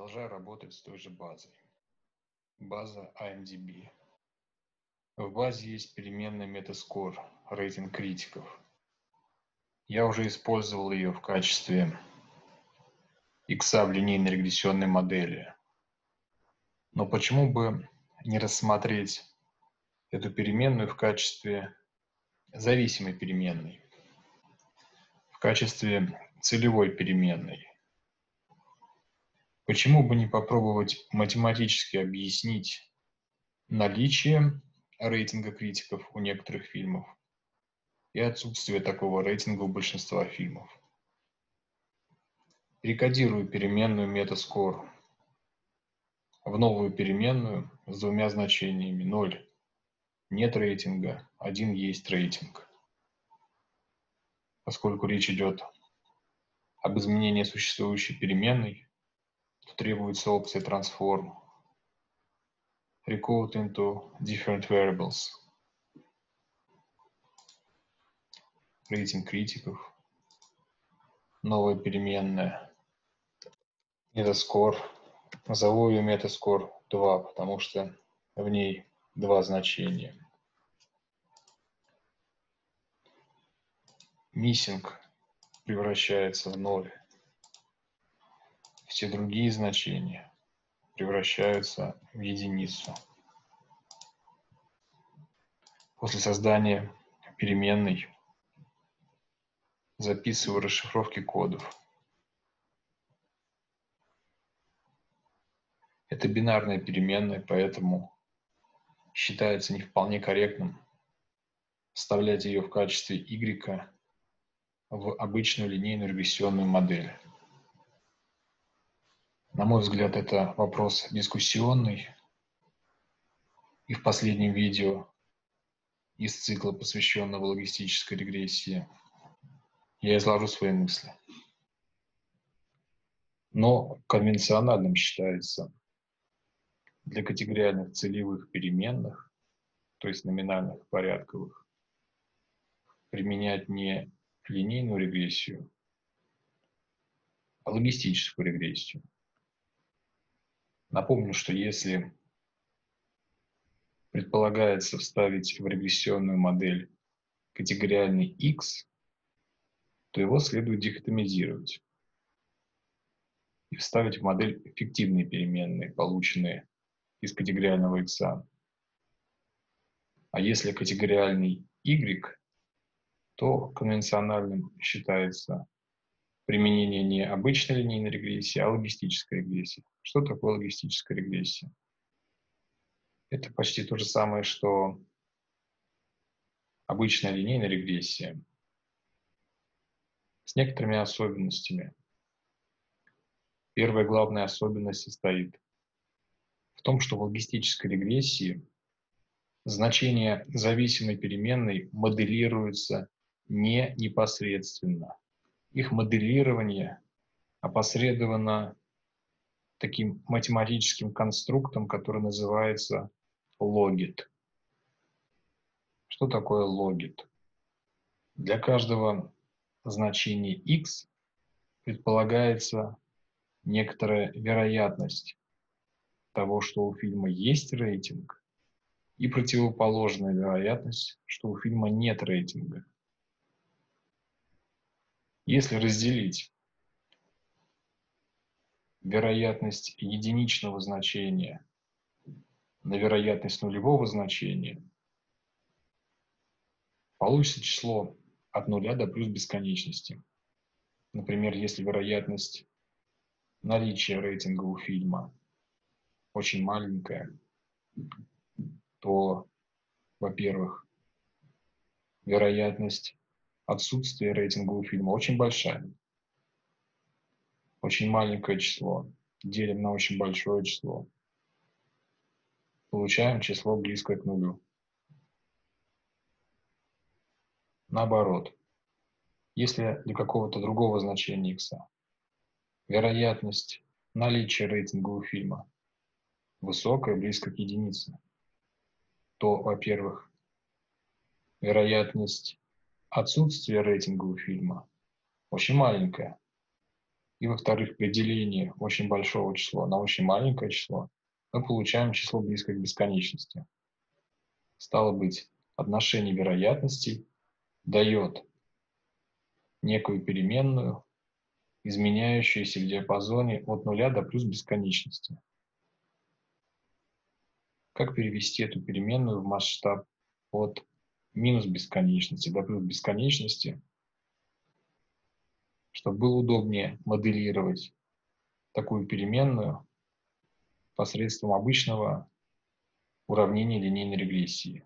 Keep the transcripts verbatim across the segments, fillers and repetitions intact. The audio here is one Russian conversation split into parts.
Продолжаю работать с той же базой. База ай эм ди би. В базе есть переменная Metascore, рейтинг критиков. Я уже использовал ее в качестве икса в линейной регрессионной модели. Но почему бы не рассмотреть эту переменную в качестве зависимой переменной, в качестве целевой переменной? Почему бы не попробовать математически объяснить наличие рейтинга критиков у некоторых фильмов и отсутствие такого рейтинга у большинства фильмов? Перекодирую переменную Metascore в новую переменную с двумя значениями: ноль нет рейтинга, один есть рейтинг. Поскольку речь идет об изменении существующей переменной, то требуется опция Transform, Recode into Different Variables, рейтинг критиков, новая переменная Metascore. Назову ее Metascore два, потому что в ней два значения. Missing превращается в ноль. Все другие значения превращаются в единицу. После создания переменной записываю расшифровки кодов. Это бинарная переменная, поэтому считается не вполне корректным вставлять ее в качестве y в обычную линейную регрессионную модель. На мой взгляд, это вопрос дискуссионный. И в последнем видео из цикла, посвященного логистической регрессии, я изложу свои мысли. Но конвенциональным считается для категориальных целевых переменных, то есть номинальных, порядковых, применять не линейную регрессию, а логистическую регрессию. Напомню, что если предполагается вставить в регрессионную модель категориальный x, то его следует дихотомизировать и вставить в модель фиктивные переменные, полученные из категориального x. А если категориальный y, то конвенциональным считается применение не обычной линейной регрессии, а логистической регрессии. Что такое логистическая регрессия? Это почти то же самое, что обычная линейная регрессия, с некоторыми особенностями. Первая главная особенность состоит в том, что в логистической регрессии значения зависимой переменной моделируются не непосредственно. Их моделирование опосредовано таким математическим конструктом, который называется логит. Что такое логит? Для каждого значения x предполагается некоторая вероятность того, что у фильма есть рейтинг, и противоположная вероятность, что у фильма нет рейтинга. Если разделить вероятность единичного значения на вероятность нулевого значения, получится число от нуля до плюс бесконечности. Например, если вероятность наличия рейтинга у фильма очень маленькая, то, во-первых, вероятность отсутствия рейтинга у фильма очень большая. Очень маленькое число делим на очень большое число. Получаем число близкое к нулю. Наоборот, если для какого-то другого значения x вероятность наличия рейтинга у фильма высокая, близко к единице, то, во-первых, вероятность отсутствия рейтинга у фильма очень маленькая. И, во-вторых, при делении очень большого числа на очень маленькое число мы получаем число близкое к бесконечности. Стало быть, отношение вероятностей дает некую переменную, изменяющуюся в диапазоне от нуля до плюс бесконечности. Как перевести эту переменную в масштаб от минус бесконечности до плюс бесконечности, чтобы было удобнее моделировать такую переменную посредством обычного уравнения линейной регрессии?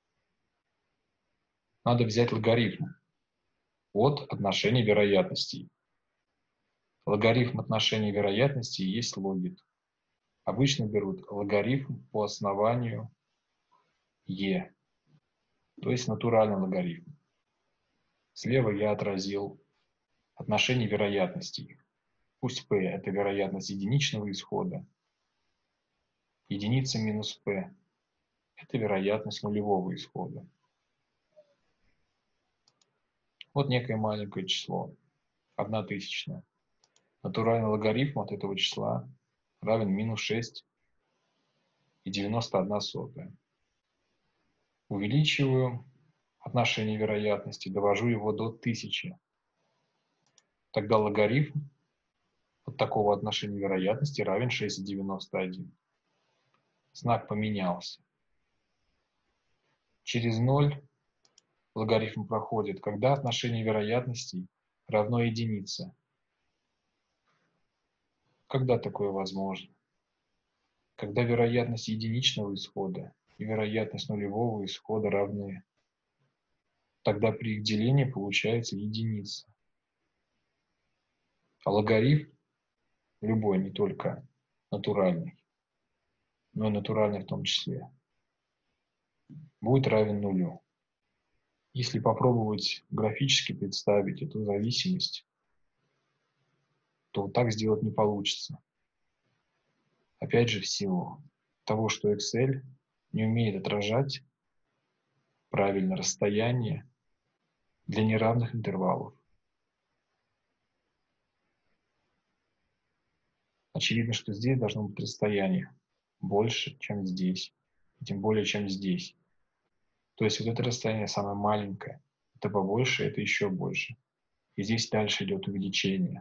Надо взять логарифм от отношения вероятностей. Логарифм отношения вероятностей есть логит. Обычно берут логарифм по основанию e, то есть натуральный логарифм. Слева я отразил отношение вероятностей. Пусть p – это вероятность единичного исхода. Единица минус p – это вероятность нулевого исхода. Вот некое маленькое число, одна тысячная. Натуральный логарифм от этого числа равен минус шесть и девяносто одна сотая. Увеличиваю отношение вероятности, довожу его до тысячи. Тогда логарифм от такого отношения вероятности равен шесть целых девяносто одна сотая. Знак поменялся. Через ноль логарифм проходит, когда отношение вероятностей равно единице. Когда такое возможно? Когда вероятность единичного исхода и вероятность нулевого исхода равны. Тогда при их делении получается единица. А логарифм, любой, не только натуральный, но и натуральный в том числе, будет равен нулю. Если попробовать графически представить эту зависимость, то вот так сделать не получится. Опять же, в силу того, что Excel не умеет отражать правильно расстояние для неравных интервалов. Очевидно, что здесь должно быть расстояние больше, чем здесь, и тем более, чем здесь. То есть вот это расстояние самое маленькое, это побольше, это еще больше. И здесь дальше идет увеличение.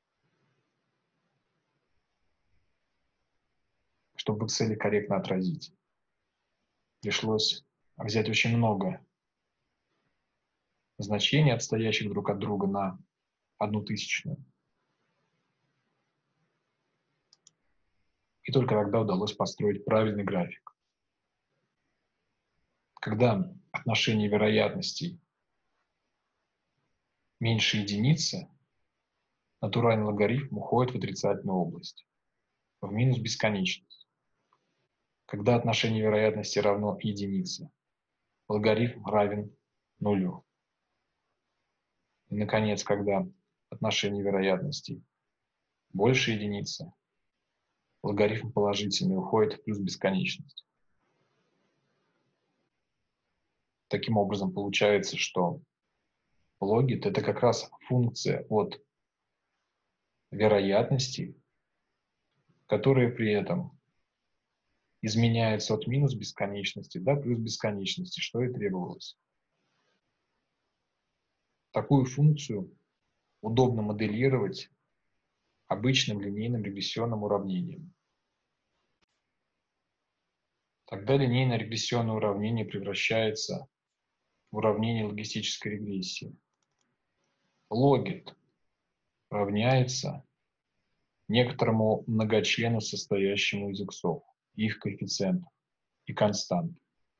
Чтобы в Excel корректно отразить, пришлось взять очень много значений, отстоящих друг от друга на одну тысячную. И только тогда удалось построить правильный график. Когда отношение вероятностей меньше единицы, натуральный логарифм уходит в отрицательную область, в минус бесконечность. Когда отношение вероятности равно единице, логарифм равен нулю. И, наконец, когда отношение вероятностей больше единицы, логарифм положительный уходит в плюс бесконечность. Таким образом, получается, что логит – это как раз функция от вероятностей, которые при этом изменяются от минус бесконечности до плюс бесконечности, что и требовалось. Такую функцию удобно моделировать обычным линейным регрессионным уравнением. Тогда линейное регрессионное уравнение превращается в уравнение логистической регрессии. Логит равняется некоторому многочлену, состоящему из иксов, их коэффициентов и констант.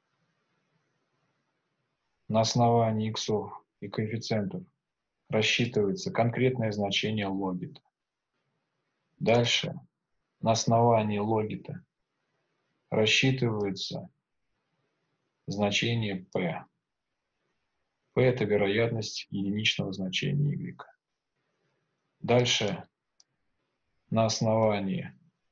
На основании иксов и коэффициентов рассчитывается конкретное значение логита. Дальше на основании логита рассчитывается значение p. p – это вероятность единичного значения y. Дальше на основании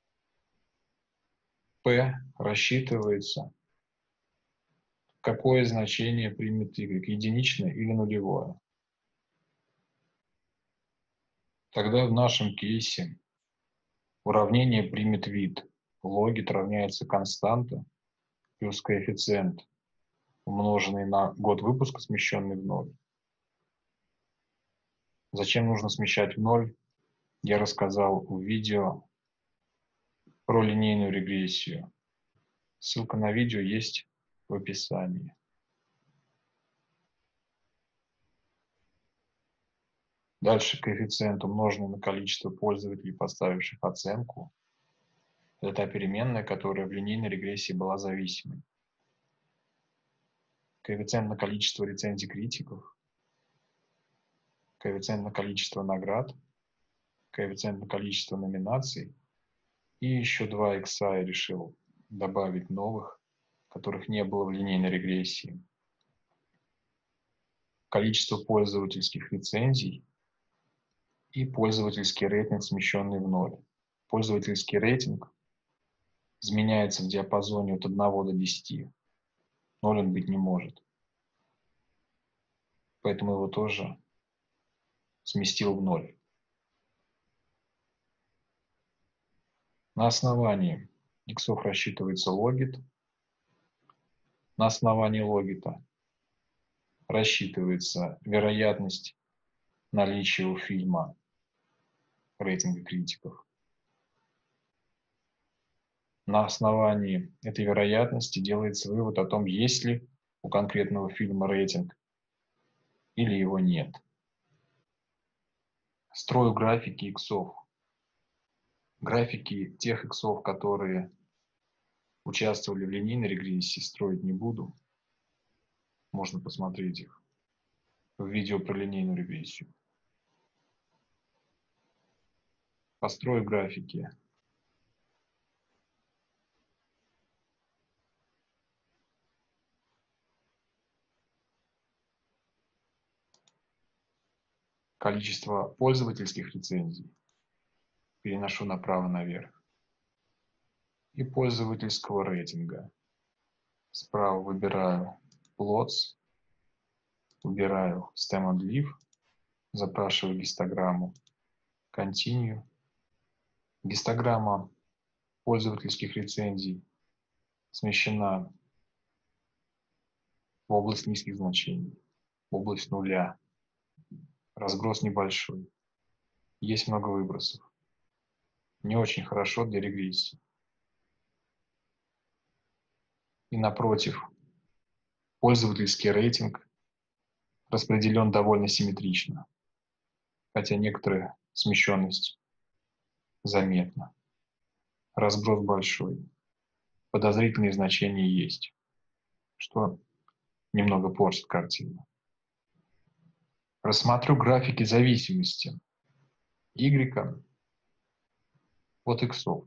p рассчитывается, какое значение примет y, единичное или нулевое. Тогда в нашем кейсе уравнение примет вид. Логит равняется константа плюс коэффициент, умноженный на год выпуска, смещенный в ноль. Зачем нужно смещать в ноль, я рассказал в видео про линейную регрессию. Ссылка на видео есть в описании. Дальше коэффициент, умноженный на количество пользователей, поставивших оценку. Это та переменная, которая в линейной регрессии была зависимой. Коэффициент на количество рецензий критиков. Коэффициент на количество наград. Коэффициент на количество номинаций. И еще два икса я решил добавить новых, которых не было в линейной регрессии. Количество пользовательских рецензий и пользовательский рейтинг, смещенный в ноль. Пользовательский рейтинг изменяется в диапазоне от одного до десяти. Ноль он быть не может. Поэтому его тоже сместил в ноль. На основании иксов рассчитывается логит. На основании логита рассчитывается вероятность наличия у фильма рейтинга критиков. На основании этой вероятности делается вывод о том, есть ли у конкретного фильма рейтинг или его нет. Строю графики иксов. Графики тех иксов, которые участвовали в линейной регрессии, строить не буду. Можно посмотреть их в видео про линейную регрессию. Построю графики. Количество пользовательских рецензий переношу направо наверх. И пользовательского рейтинга. Справа выбираю plots, выбираю stem and leaf, запрашиваю гистограмму continue. Гистограмма пользовательских рецензий смещена в область низких значений, в область нуля. Разброс небольшой. Есть много выбросов. Не очень хорошо для регрессии. И напротив, пользовательский рейтинг распределен довольно симметрично, хотя некоторая смещенность заметна. Разброс большой. Подозрительные значения есть, что немного портит картину. Рассмотрю графики зависимости Y от иксов.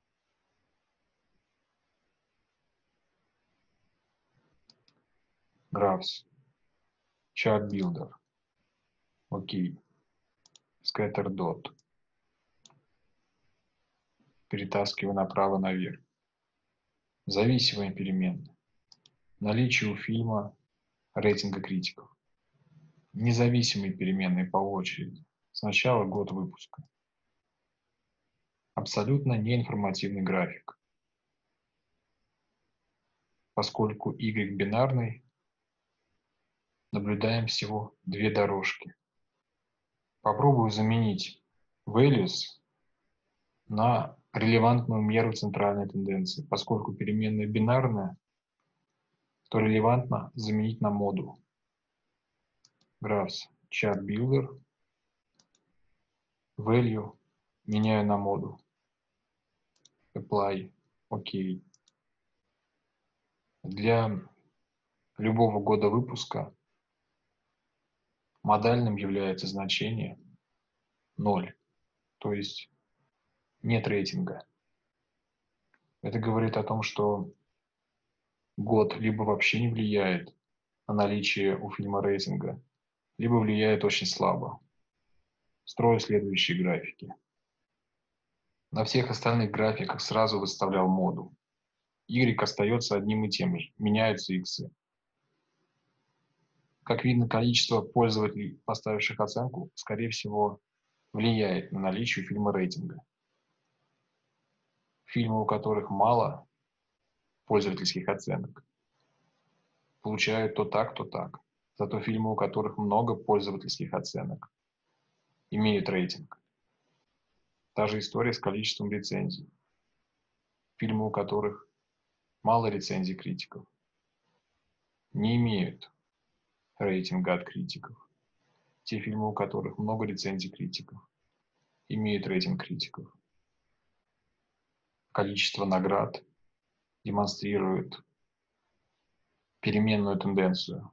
Graphs, Chart Builder, окей, Scatter Dot. Перетаскиваю направо наверх. Зависимые переменные. Наличие у фильма рейтинга критиков. Независимые переменные по очереди. Сначала год выпуска. Абсолютно неинформативный график. Поскольку Y бинарный, наблюдаем всего две дорожки. Попробую заменить values на релевантную меру центральной тенденции. Поскольку переменная бинарная, то релевантно заменить на модуль. Graphs, Chart Builder, Value меняю на модуль. Apply, окей. Для любого года выпуска модальным является значение ноль, то есть нет рейтинга. Это говорит о том, что год либо вообще не влияет на наличие у фильма рейтинга, либо влияет очень слабо. Строю следующие графики. На всех остальных графиках сразу выставлял модуль. Y остается одним и тем же, меняются иксы. Как видно, количество пользователей, поставивших оценку, скорее всего, влияет на наличие у фильма рейтинга. Фильмы, у которых мало пользовательских оценок, получают то так, то так. Зато фильмы, у которых много пользовательских оценок, имеют рейтинг. Та же история с количеством рецензий. Фильмы, у которых мало рецензий критиков, не имеют рейтинга от критиков. Те фильмы, у которых много рецензий критиков, имеют рейтинг критиков. Количество наград демонстрирует переменную тенденцию.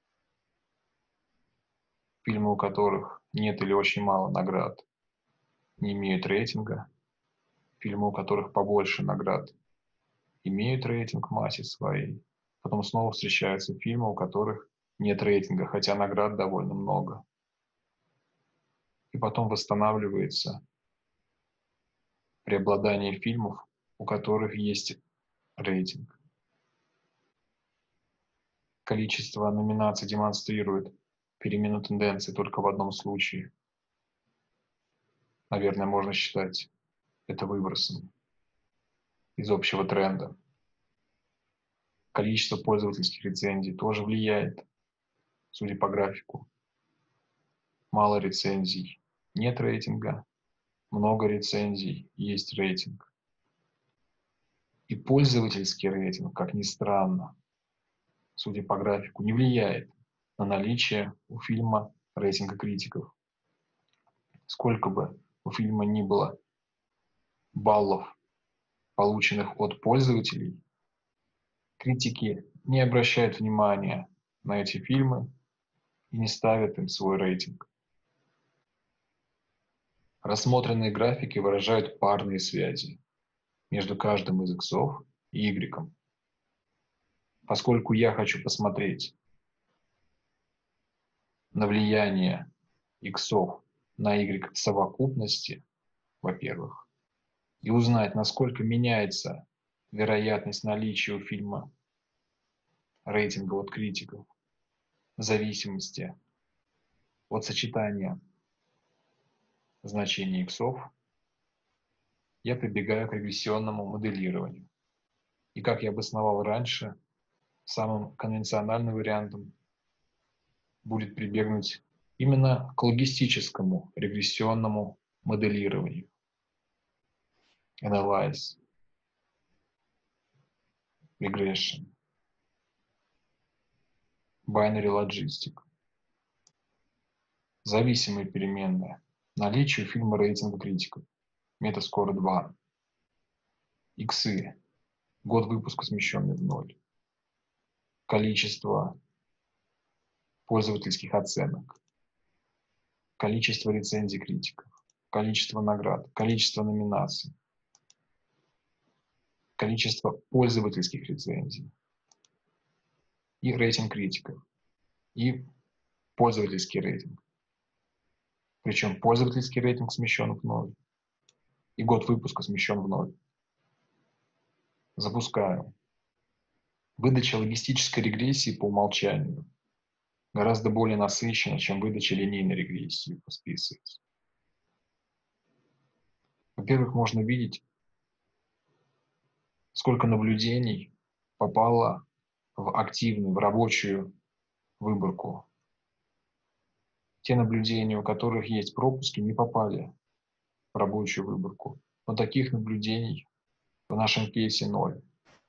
Фильмы, у которых нет или очень мало наград, не имеют рейтинга. Фильмы, у которых побольше наград, имеют рейтинг в массе своей. Потом снова встречаются фильмы, у которых нет рейтинга, хотя наград довольно много. И потом восстанавливается преобладание фильмов, у которых есть рейтинг. Количество номинаций демонстрирует перемену тенденции только в одном случае. Наверное, можно считать это выбросом из общего тренда. Количество пользовательских рецензий тоже влияет, судя по графику. Мало рецензий, нет рейтинга. Много рецензий, есть рейтинг. И пользовательский рейтинг, как ни странно, судя по графику, не влияет на наличие у фильма рейтинга критиков. Сколько бы у фильма ни было баллов, полученных от пользователей, критики не обращают внимания на эти фильмы и не ставят им свой рейтинг. Рассмотренные графики выражают парные связи между каждым из иксов и игреком. Поскольку я хочу посмотреть на влияние иксов на y в совокупности, во-первых, и узнать, насколько меняется вероятность наличия у фильма рейтинга от критиков в зависимости от сочетания значений иксов, я прибегаю к регрессионному моделированию. И как я обосновал раньше, самым конвенциональным вариантом будет прибегнуть именно к логистическому регрессионному моделированию. Analyze, Regression, Binary Logistic. Зависимые переменные. Наличие у фильма рейтинга критиков. Метаскор два. Иксы. Год выпуска, смещенный в ноль. Количество пользовательских оценок. Количество рецензий критиков. Количество наград. Количество номинаций. Количество пользовательских рецензий. И рейтинг критиков. И пользовательский рейтинг. Причем пользовательский рейтинг смещен в ноль. И год выпуска смещен в ноль. Запускаю. Выдача логистической регрессии по умолчанию гораздо более насыщена, чем выдача линейной регрессии по списывать. Во-первых, можно видеть, сколько наблюдений попало в активную, в рабочую выборку. Те наблюдения, у которых есть пропуски, не попали в рабочую выборку. Но таких наблюдений в нашем кейсе ноль.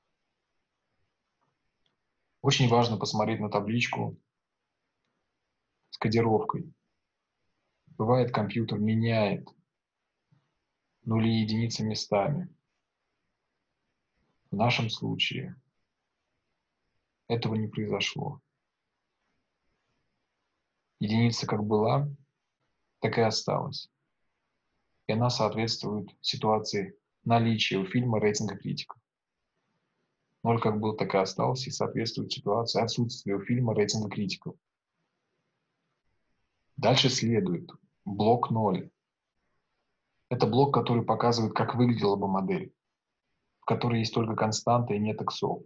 Очень важно посмотреть на табличку с кодировкой. Бывает, компьютер меняет нули и единицы местами. В нашем случае этого не произошло. Единица как была, так и осталась. И она соответствует ситуации наличия у фильма рейтинга критиков. Ноль как был, так и остался, и соответствует ситуации отсутствия у фильма рейтинга критиков. Дальше следует блок ноль. Это блок, который показывает, как выглядела бы модель, в которой есть только константа и нет иксов.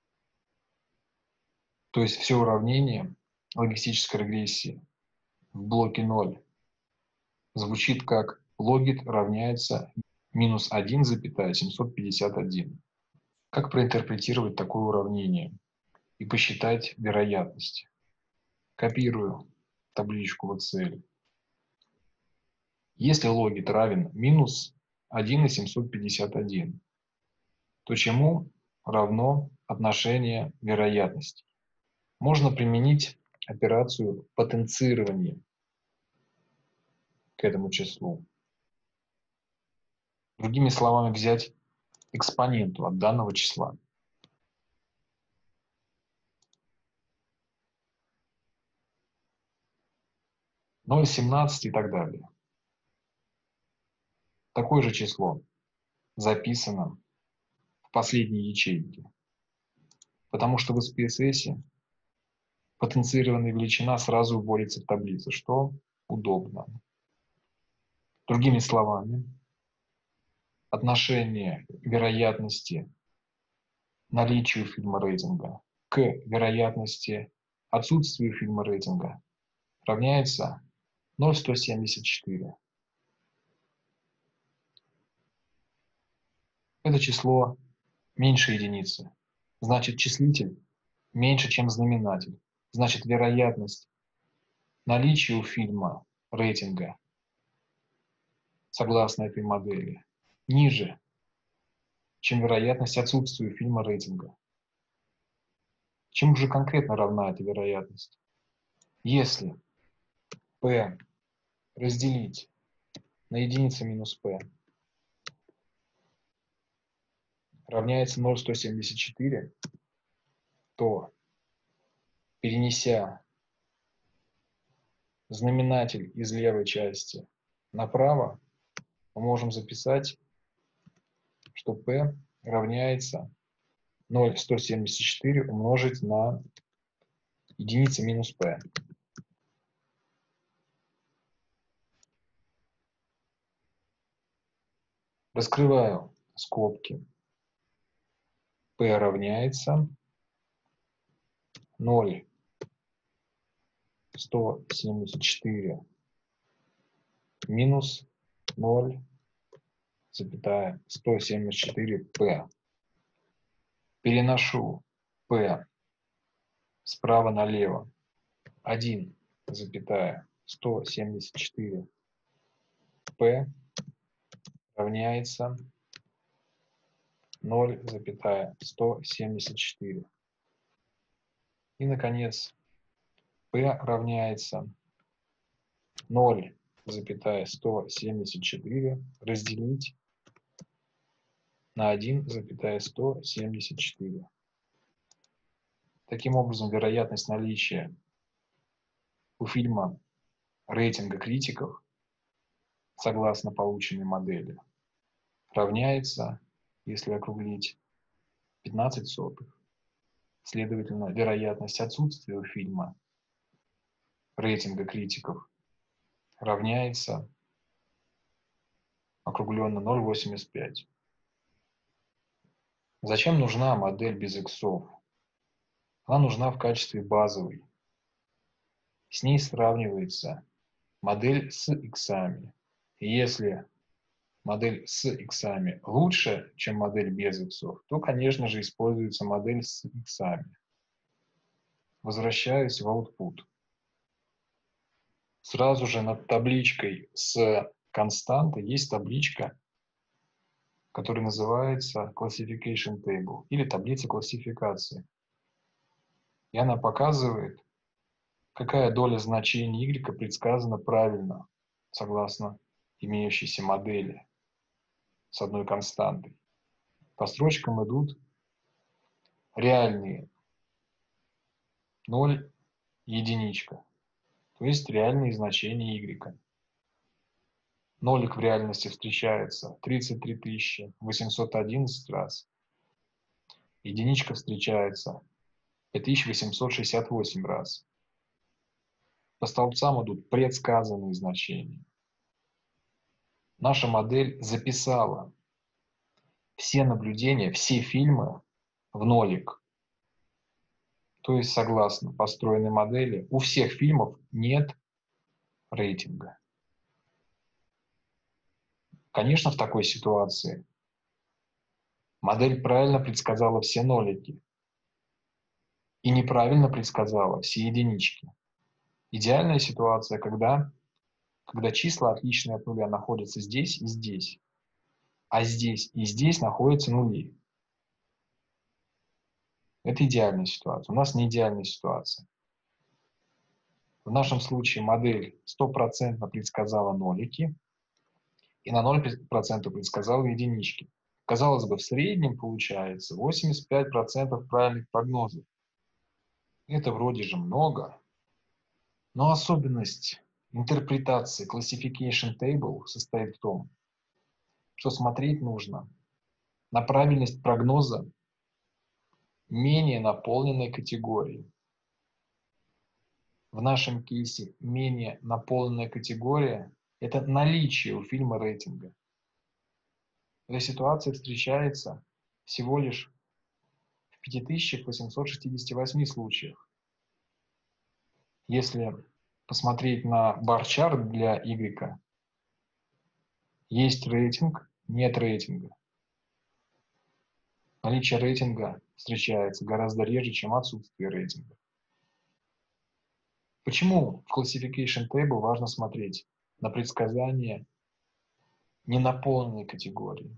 То есть все уравнение логистической регрессии в блоке ноль звучит как логит равняется минус один целых семьсот пятьдесят один. Как проинтерпретировать такое уравнение и посчитать вероятности? Копирую табличку в Excel. Если логит равен минус один целых семьсот пятьдесят один, то чему равно отношение вероятностей? Можно применить операцию потенцирования к этому числу. Другими словами, взять экспоненту от данного числа. ноль целых семнадцать и так далее. Такое же число записано в последней ячейке, потому что в эс пи эс эс потенцированная величина сразу вводится в таблицу, что удобно. Другими словами, отношение вероятности наличия фильма рейтинга к вероятности отсутствия фильма рейтинга равняется ноль целых сто семьдесят четыре. Это число меньше единицы. Значит, числитель меньше, чем знаменатель. Значит, вероятность наличия у фильма рейтинга, согласно этой модели, ниже, чем вероятность отсутствия фильма рейтинга. Чему же конкретно равна эта вероятность? Если P разделить на единицу минус P равняется ноль целых сто семьдесят четыре, то, перенеся знаменатель из левой части направо, мы можем записать, что P равняется ноль целых сто семьдесят четыре умножить на единица минус P. Раскрываю скобки. P равняется ноль целых сто семьдесят четыре минус ноль целых сто семьдесят четыре P. Переношу P справа налево. один целых сто семьдесят четыре P равняется ноль целых сто семьдесят четыре. И, наконец, P равняется ноль целых сто семьдесят четыре разделить на один целых сто семьдесят четыре. Таким образом, вероятность наличия у фильма рейтинга критиков, согласно полученной модели, равняется, если округлить, пятнадцать сотых. Следовательно, вероятность отсутствия у фильма рейтинга критиков равняется округленно ноль целых восемьдесят пять. Зачем нужна модель без иксов? Она нужна в качестве базовой. С ней сравнивается модель с иксами. И если модель с иксами лучше, чем модель без иксов, то, конечно же, используется модель с иксами. Возвращаюсь в output. Сразу же над табличкой с константой есть табличка, которая называется Classification Table или таблица классификации. И она показывает, какая доля значений y предсказана правильно, согласно имеющейся модели с одной константой. По строчкам идут реальные ноль, единичка, то есть реальные значения y. Нолик в реальности встречается тридцать три тысячи восемьсот одиннадцать раз. Единичка встречается пять тысяч восемьсот шестьдесят восемь раз. По столбцам идут предсказанные значения. Наша модель записала все наблюдения, все фильмы в нолик. То есть, согласно построенной модели, у всех фильмов нет рейтинга. Конечно, в такой ситуации модель правильно предсказала все нолики и неправильно предсказала все единички. Идеальная ситуация, когда, когда числа, отличные от нуля, находятся здесь и здесь, а здесь и здесь находятся нули. Это идеальная ситуация. У нас не идеальная ситуация. В нашем случае модель стопроцентно предсказала нолики и на ноль процентов предсказала единички. Казалось бы, в среднем получается восемьдесят пять процентов правильных прогнозов. Это вроде же много, но особенность интерпретации Classification Table состоит в том, что смотреть нужно на правильность прогноза менее наполненной категории. В нашем кейсе менее наполненная категория – это наличие у фильма рейтинга. Эта ситуация встречается всего лишь в пять тысяч восемьсот шестидесяти восьми случаях. Если посмотреть на бар-чарт для Y, есть рейтинг, нет рейтинга. Наличие рейтинга встречается гораздо реже, чем отсутствие рейтинга. Почему в Classification Table важно смотреть на предсказания ненаполненной категории?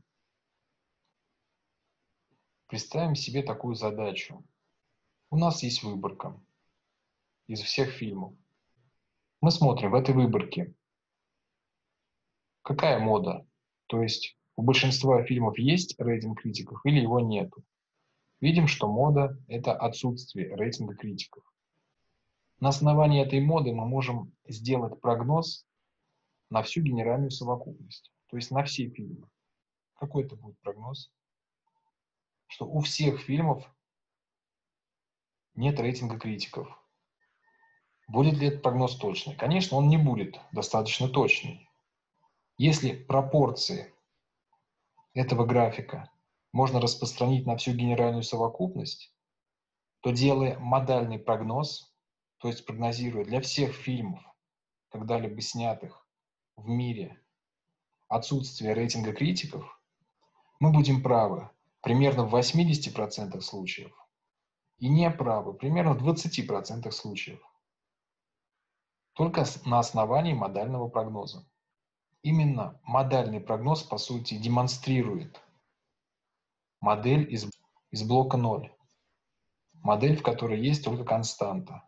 Представим себе такую задачу. У нас есть выборка из всех фильмов. Мы смотрим в этой выборке, какая мода. То есть у большинства фильмов есть рейтинг критиков или его нету. Видим, что мода – это отсутствие рейтинга критиков. На основании этой моды мы можем сделать прогноз на всю генеральную совокупность, то есть на все фильмы. Какой это будет прогноз? Что у всех фильмов нет рейтинга критиков. Будет ли этот прогноз точный? Конечно, он не будет достаточно точный. Если пропорции этого графика можно распространить на всю генеральную совокупность, то делая модальный прогноз, то есть прогнозируя для всех фильмов, когда-либо снятых в мире, отсутствие рейтинга критиков, мы будем правы примерно в восьмидесяти процентах случаев и не правы примерно в двадцати процентах случаев. Только на основании модального прогноза. Именно модальный прогноз, по сути, демонстрирует модель из, из блока ноль. Модель, в которой есть только константа.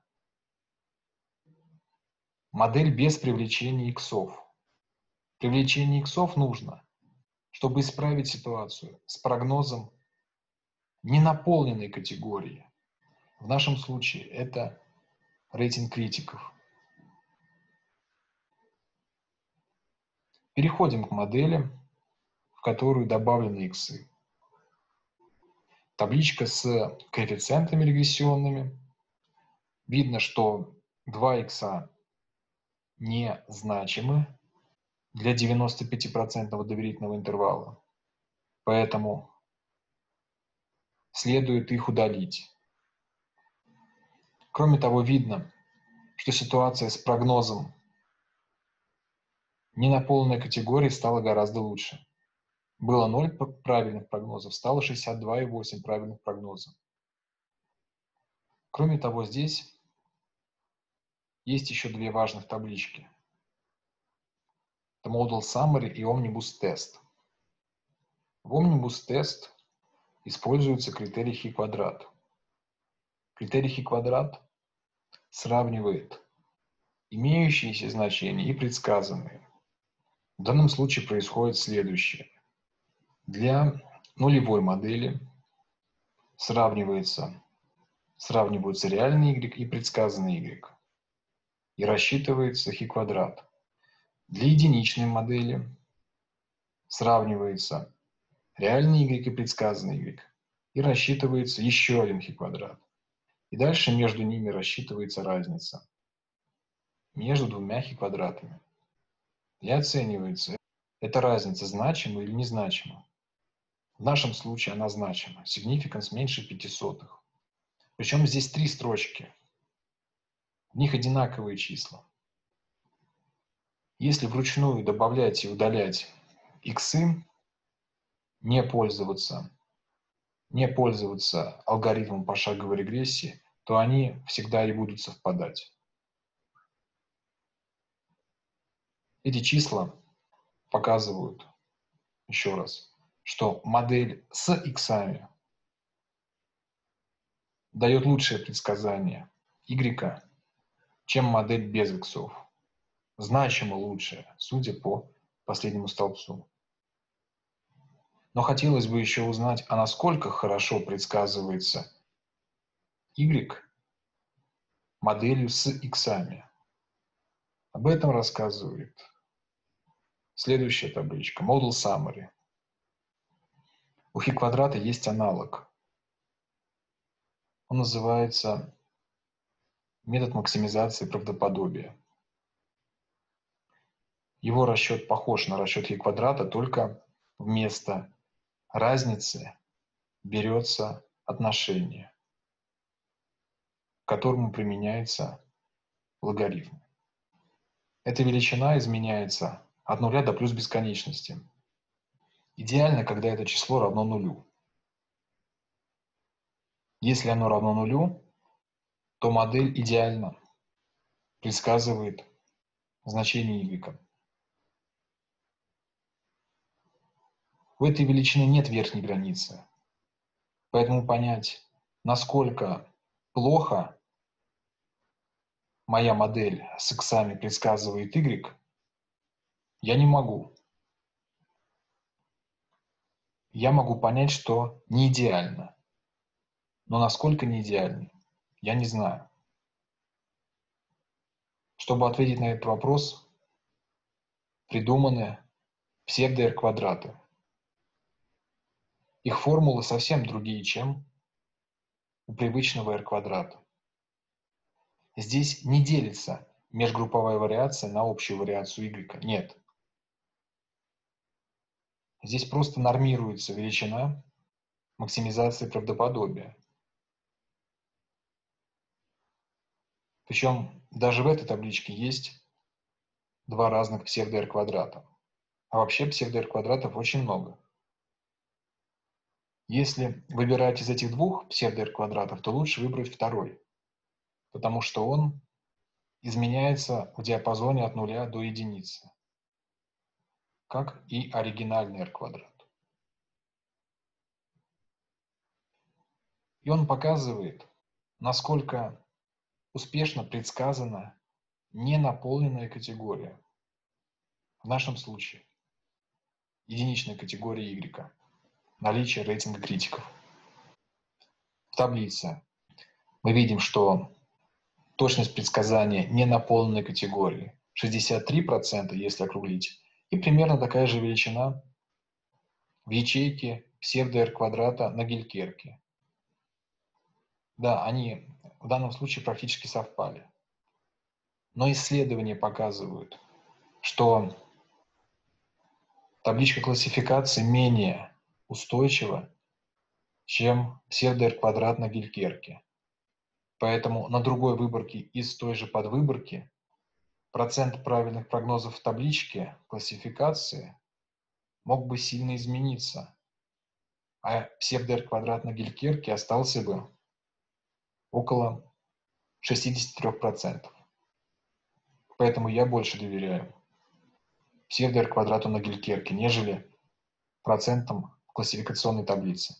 Модель без привлечения иксов. Привлечение иксов нужно, чтобы исправить ситуацию с прогнозом ненаполненной категории. В нашем случае это рейтинг критиков. Переходим к модели, в которую добавлены иксы. Табличка с коэффициентами регрессионными. Видно, что два икса не значимы для девяноста пяти процентов доверительного интервала. Поэтому следует их удалить. Кроме того, видно, что ситуация с прогнозом ненаполненной категории стала гораздо лучше. Было ноль правильных прогнозов, стало шестьдесят два и восемь десятых правильных прогнозов. Кроме того, здесь есть еще две важных таблички. Это Model Summary и Omnibus Test. В Omnibus Test используется критерий χ-квадрат. Критерий χ-квадрат сравнивает имеющиеся значения и предсказанные. В данном случае происходит следующее. Для нулевой модели сравнивается, сравниваются реальный y и предсказанный y. И рассчитывается χ-квадрат. Для единичной модели сравнивается реальный y и предсказанный y. И рассчитывается еще один χ-квадрат. И дальше между ними рассчитывается разница между двумя χ-квадратами. И оценивается, эта разница значима или незначима. В нашем случае она значима. Significance меньше пяти сотых. Причем здесь три строчки. В них одинаковые числа. Если вручную добавлять и удалять иксы не пользоваться, не пользоваться алгоритмом пошаговой регрессии, то они всегда и будут совпадать. Эти числа показывают, еще раз, что модель с иксами дает лучшее предсказание y, чем модель без иксов. Значимо лучшее, судя по последнему столбцу. Но хотелось бы еще узнать, а насколько хорошо предсказывается y моделью с иксами. Об этом рассказывает следующая табличка. Model Summary. У χ-квадрата есть аналог. Он называется метод максимизации правдоподобия. Его расчет похож на расчет χ-квадрата, только вместо разницы берется отношение, к которому применяется логарифм. Эта величина изменяется от нуля до плюс бесконечности. Идеально, когда это число равно нулю. Если оно равно нулю, то модель идеально предсказывает значение y. У этой величины нет верхней границы. Поэтому понять, насколько плохо моя модель с иксами предсказывает y, я не могу. Я могу понять, что не идеально. Но насколько не идеально, я не знаю. Чтобы ответить на этот вопрос, придуманы псевдо-r-квадраты. Их формулы совсем другие, чем у привычного r-квадрата. Здесь не делится межгрупповая вариация на общую вариацию y. Нет. Здесь просто нормируется величина максимизации правдоподобия. Причем даже в этой табличке есть два разных псевдо-r-квадрата. А вообще псевдо-r-квадратов очень много. Если выбирать из этих двух псевдо-r-квадратов, то лучше выбрать второй, потому что он изменяется в диапазоне от нуля до единицы, как и оригинальный r-квадрат. И он показывает, насколько успешно предсказана ненаполненная категория. В нашем случае единичная категория y. Наличие рейтинга критиков. В таблице мы видим, что точность предсказания ненаполненной категории шестьдесят три процента, если округлить, и примерно такая же величина в ячейке псевдо-r-квадрата на Гелькерке. Да, они в данном случае практически совпали. Но исследования показывают, что табличка классификации менее устойчива, чем псевдо-r-квадрат на Гелькерке. Поэтому на другой выборке из той же подвыборки процент правильных прогнозов в табличке классификации мог бы сильно измениться, а псевдо-r-квадрат на Гелькерке остался бы около шестьдесят три процента. Поэтому я больше доверяю псевдо-r-квадрату на Гелькерке, нежели процентам классификационной таблицы.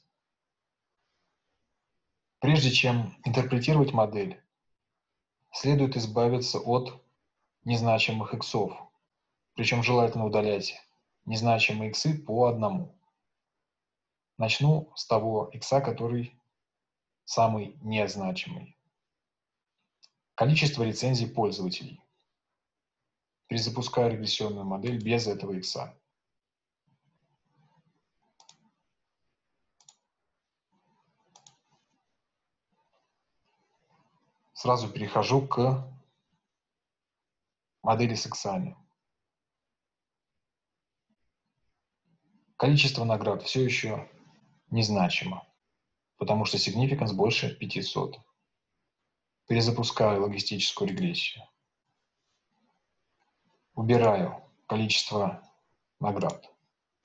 Прежде чем интерпретировать модель, следует избавиться от незначимых иксов, причем желательно удалять незначимые иксы по одному. Начну с того икса, который самый незначимый. Количество рецензий пользователей. Перезапускаю регрессионную модель без этого икса. Сразу перехожу к модели с иксами. Количество наград все еще незначимо, потому что significance больше пятисот. Перезапускаю логистическую регрессию. Убираю количество наград.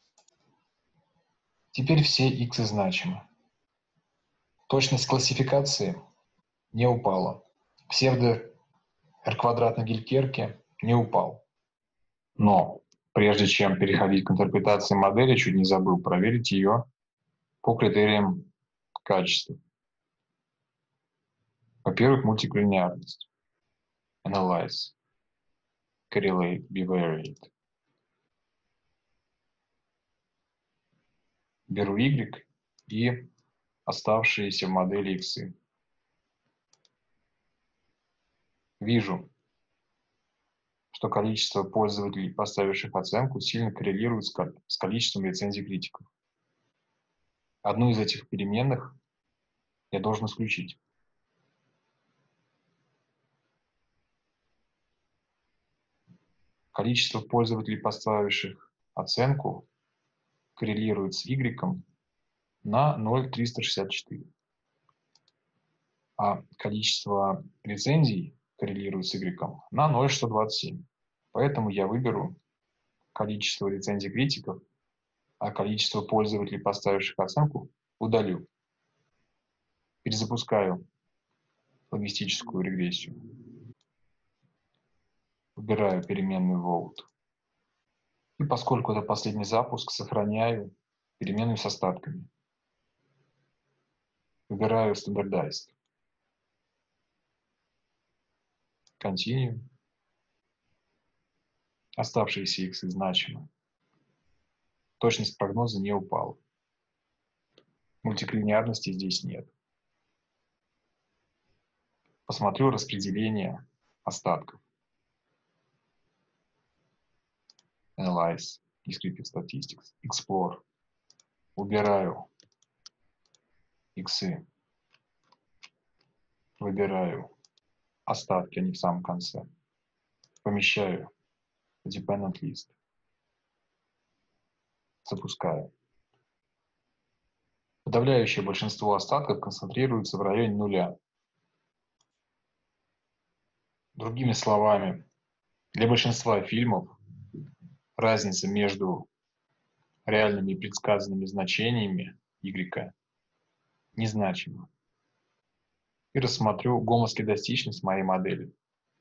Теперь все x значимы. Точность классификации не упала. Псевдо r квадрат на Гелькерке не упал. Но прежде чем переходить к интерпретации модели, чуть не забыл проверить ее по критериям качества. Во-первых, мультиклинеарность. Analyze. Correlate. Bivariate. Беру y и оставшиеся в модели x. Вижу, что количество пользователей, поставивших оценку, сильно коррелирует с количеством рецензий критиков. Одну из этих переменных я должен исключить. Количество пользователей, поставивших оценку, коррелирует с y на ноль целых триста шестьдесят четыре. А количество рецензий коррелирует с y на ноль целых сто двадцать семь. Поэтому я выберу количество рецензий критиков, а количество пользователей, поставивших оценку, удалю. Перезапускаю логистическую регрессию. Выбираю переменную vote. И поскольку это последний запуск, сохраняю переменную с остатками. Выбираю standardized. Continue. Оставшиеся x значимы. Точность прогноза не упала. Мультиклинеарности здесь нет. Посмотрю распределение остатков. Analyze. Descriptive Statistics. Explore. Убираю иксы. Выбираю остатки, они в самом конце. Помещаю в Dependent List. Запускаю. Подавляющее большинство остатков концентрируется в районе нуля. Другими словами, для большинства фильмов разница между реальными и предсказанными значениями y незначима. И рассмотрю гомоскедастичность моей модели.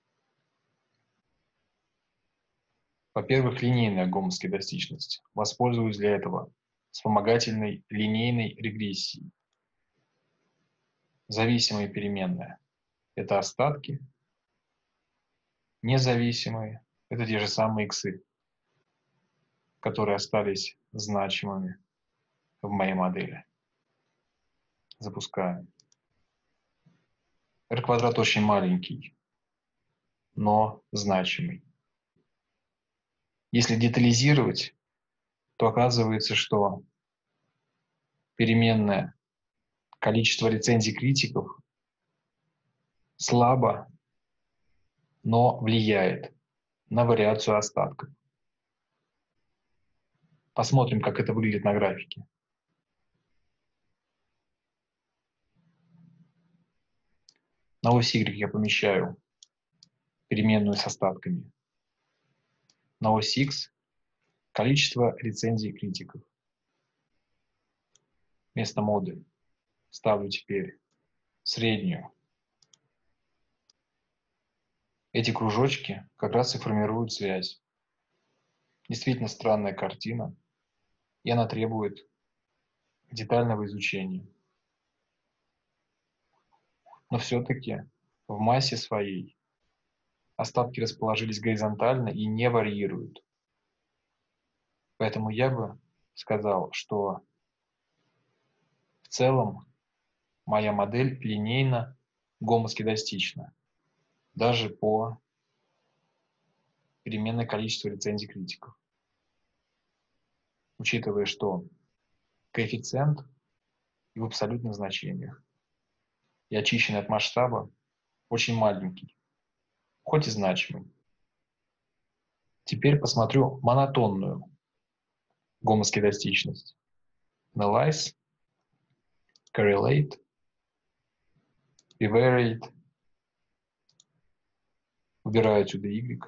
Во-первых, линейная гомоскедастичность. Воспользуюсь для этого вспомогательной линейной регрессией. Зависимые переменные – это остатки. Независимые – это те же самые иксы, которые остались значимыми в моей модели. Запускаю. R квадрат очень маленький, но значимый. Если детализировать, то оказывается, что переменное количество рецензий критиков слабо, но влияет на вариацию остатков. Посмотрим, как это выглядит на графике. На ось Y я помещаю переменную с остатками. На ось X – количество рецензий критиков. Вместо моды ставлю теперь среднюю. Эти кружочки как раз и формируют связь. Действительно странная картина, и она требует детального изучения. Но все-таки в массе своей остатки расположились горизонтально и не варьируют. Поэтому я бы сказал, что в целом моя модель линейно гомоскедастична, даже по переменное количество рецензий критиков. Учитывая, что коэффициент и в абсолютных значениях и очищенный от масштаба очень маленький, хоть и значимый. Теперь посмотрю монотонную гомоскедастичность. Analyze, Correlate, Bivariate. Убираю отсюда y,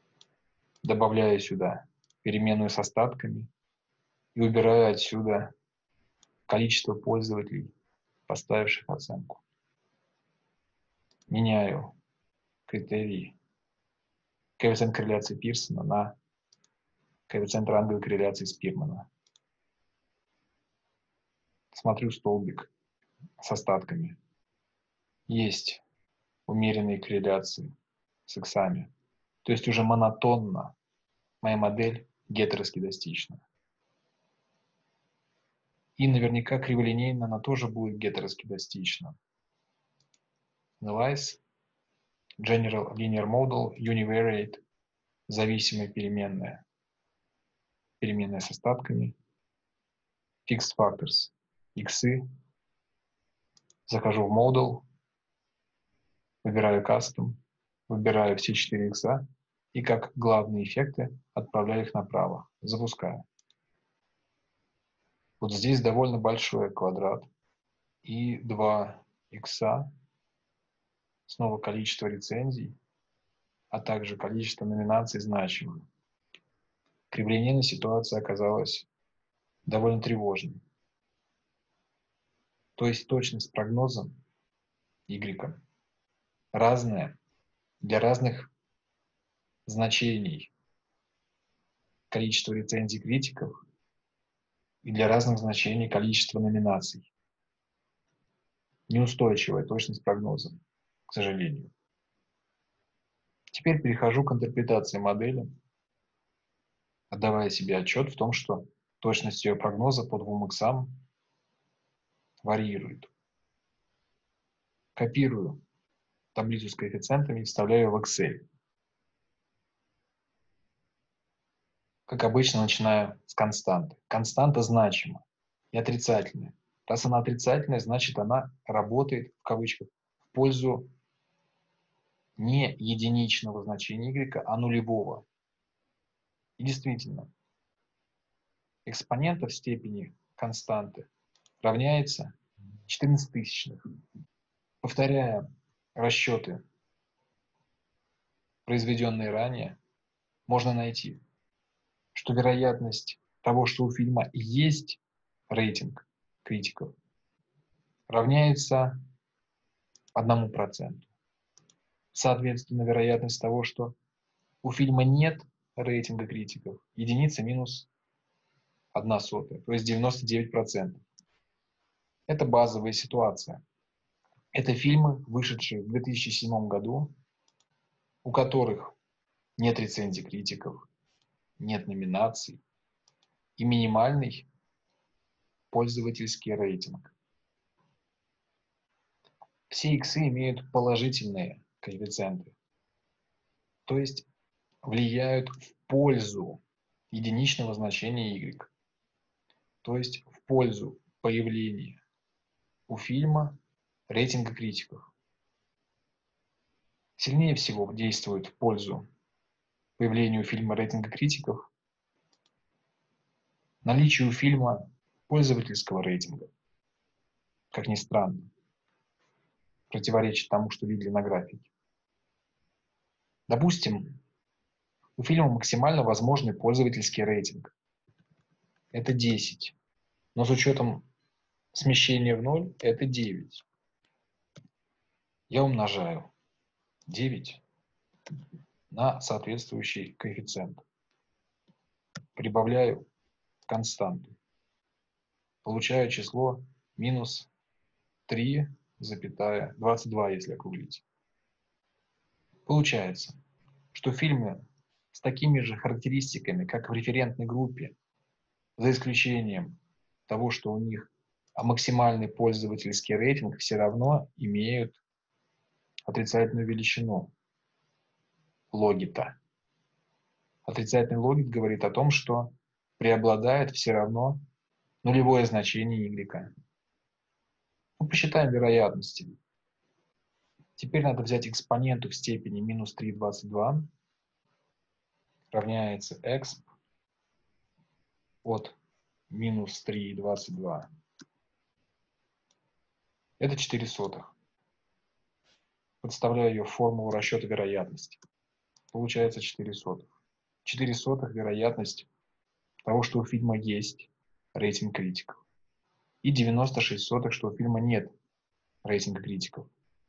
добавляю сюда переменную с остатками и убираю отсюда количество пользователей, поставивших оценку. Меняю критерий коэффициент корреляции Пирсона на коэффициент ранговой корреляции Спирмана. Смотрю столбик с остатками. Есть умеренные корреляции с иксами. То есть уже монотонно моя модель гетероскедастична. И наверняка криволинейно она тоже будет гетероскедастична. Analyze, General Linear Model, Univariate, зависимая переменная, переменная с остатками, Fixed Factors, иксы. Захожу в Model, выбираю Custom, выбираю все четыре икса и как главные эффекты отправляю их направо. Запускаю. Вот здесь довольно большой квадрат и два икса, снова количество рецензий, а также количество номинаций значимых. Криволинейная ситуация оказалась довольно тревожной. То есть точность прогноза Y разная для разных значений количества рецензий критиков и для разных значений количества номинаций. Неустойчивая точность прогноза, к сожалению. Теперь перехожу к интерпретации модели, отдавая себе отчет в том, что точность ее прогноза по двум иксам варьирует. Копирую таблицу с коэффициентами и вставляю в Excel. Как обычно, начинаю с константы. Константа значима и отрицательная. Раз она отрицательная, значит она работает, в кавычках, в пользу не единичного значения y, а нулевого. И действительно, экспонента в степени константы равняется четырнадцать тысячных. Повторяя расчеты, произведенные ранее, можно найти, что вероятность того, что у фильма есть рейтинг критиков, равняется одному проценту. Соответственно, вероятность того, что у фильма нет рейтинга критиков, единица минус одна сотая, то есть девяносто девять процентов. Это базовая ситуация. Это фильмы, вышедшие в две тысячи седьмом году, у которых нет рецензий критиков, нет номинаций и минимальный пользовательский рейтинг. Все иксы имеют положительные коэффициенты, то есть влияют в пользу единичного значения y, то есть в пользу появления у фильма рейтинга критиков. Сильнее всего действует в пользу появления у фильма рейтинга критиков наличие у фильма пользовательского рейтинга. Как ни странно, противоречит тому, что видели на графике. Допустим, у фильма максимально возможный пользовательский рейтинг. Это десять. Но с учетом смещения в ноль это девять. Я умножаю девять на соответствующий коэффициент. Прибавляю константу. Получаю число минус три двадцать два, если округлить. Получается, что фильмы с такими же характеристиками, как в референтной группе, за исключением того, что у них максимальный пользовательский рейтинг, все равно имеют отрицательную величину логита. Отрицательный логит говорит о том, что преобладает все равно нулевое значение y. Ну, посчитаем вероятности. Теперь надо взять экспоненту в степени минус три двадцать два равняется exp от минус три двадцать два. Это четыре сотых. Подставляю ее в формулу расчета вероятности. Получается четыре сотых. четыре сотых вероятность того, что у фильма есть рейтинг критиков. и девяносто шесть сотых, что у фильма нет рейтинга критиков.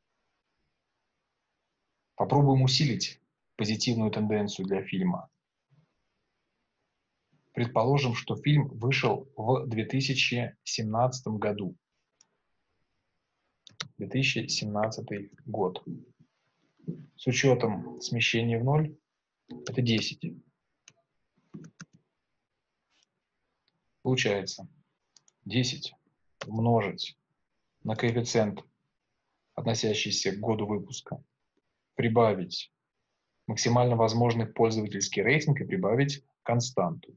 Попробуем усилить позитивную тенденцию для фильма. Предположим, что фильм вышел в две тысячи семнадцатом году. две тысячи семнадцатый год. С учетом смещения в ноль это десять. Получается десять умножить на коэффициент, относящийся к году выпуска, прибавить максимально возможный пользовательский рейтинг и прибавить константу.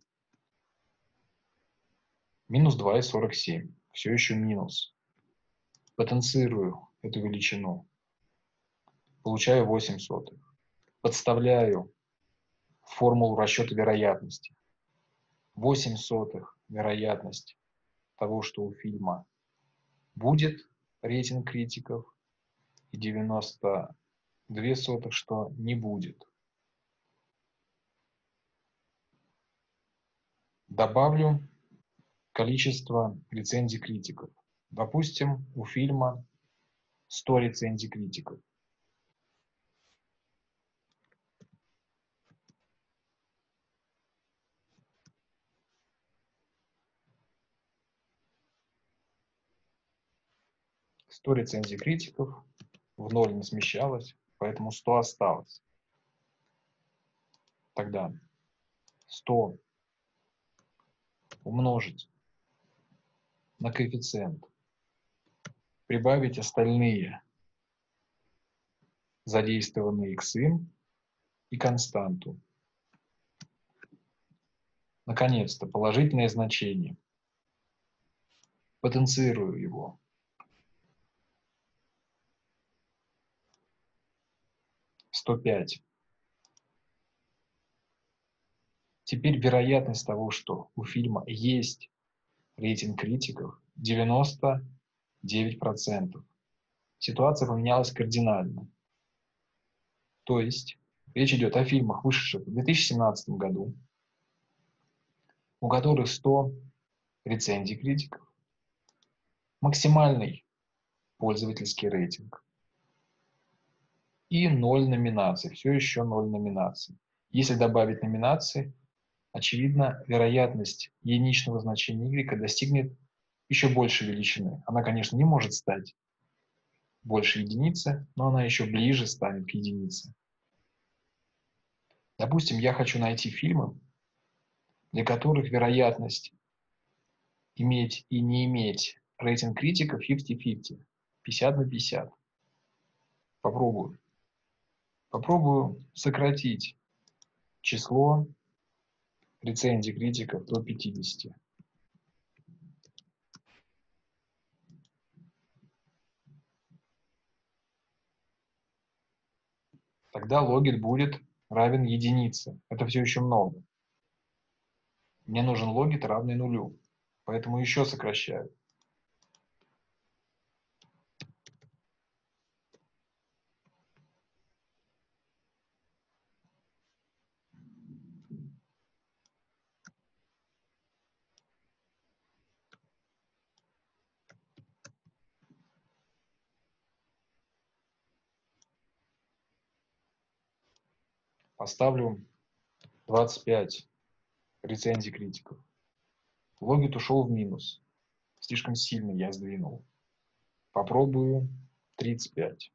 Минус два и сорок семь. Все еще минус. Потенцирую эту величину. Получаю восемь сотых. Подставляю формулу расчета вероятности. восемь сотых вероятность того, что у фильма будет рейтинг критиков, и девяносто две сотых, что не будет. Добавлю количество рецензий критиков. Допустим, у фильма сто рецензий критиков. сто рецензий критиков, в ноль не смещалось, поэтому сто осталось. Тогда сто умножить на коэффициент, прибавить остальные задействованные иксы и константу. Наконец-то положительное значение. Потенцирую его. сто пять. Теперь вероятность того, что у фильма есть рейтинг критиков, девяносто девять процентов. Ситуация поменялась кардинально. То есть речь идет о фильмах, вышедших в две тысячи семнадцатом году, у которых сто рецензий критиков, максимальный пользовательский рейтинг и ноль номинаций, все еще ноль номинаций. Если добавить номинации, очевидно, вероятность единичного значения y достигнет еще большей величины. Она, конечно, не может стать больше единицы, но она еще ближе станет к единице. Допустим, я хочу найти фильмы, для которых вероятность иметь и не иметь рейтинг критиков пятьдесят на пятьдесят, пятьдесят на пятьдесят. Попробую. Попробую сократить число рецензий критиков до пятидесяти. Тогда логит будет равен единице. Это все еще много. Мне нужен логит, равный нулю. Поэтому еще сокращаю. Поставлю двадцать пять рецензий критиков. Логит ушел в минус. Слишком сильно я сдвинул. Попробую тридцать пять.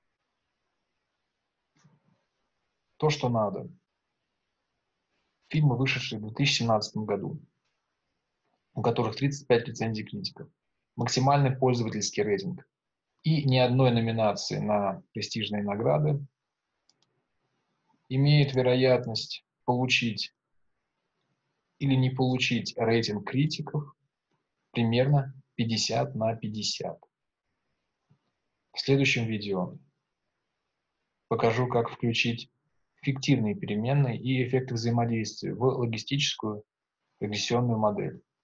То, что надо. Фильмы, вышедшие в две тысячи семнадцатом году, у которых тридцать пять рецензий критиков, максимальный пользовательский рейтинг и ни одной номинации на престижные награды, имеют вероятность получить или не получить рейтинг критиков примерно пятьдесят на пятьдесят. В следующем видео покажу, как включить фиктивные переменные и эффекты взаимодействия в логистическую регрессионную модель.